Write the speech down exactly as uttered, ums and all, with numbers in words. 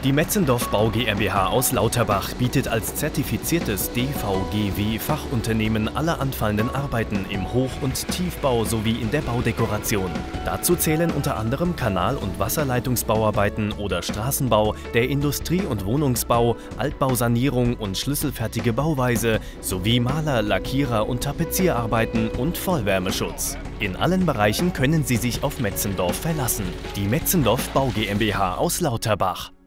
Die Metzendorf Bau GmbH aus Lauterbach bietet als zertifiziertes D V G W-Fachunternehmen alle anfallenden Arbeiten im Hoch- und Tiefbau sowie in der Baudekoration. Dazu zählen unter anderem Kanal- und Wasserleitungsbauarbeiten oder Straßenbau, der Industrie- und Wohnungsbau, Altbausanierung und schlüsselfertige Bauweise sowie Maler-, Lackierer- und Tapezierarbeiten und Vollwärmeschutz. In allen Bereichen können Sie sich auf Metzendorf verlassen. Die Metzendorf Bau GmbH aus Lauterbach.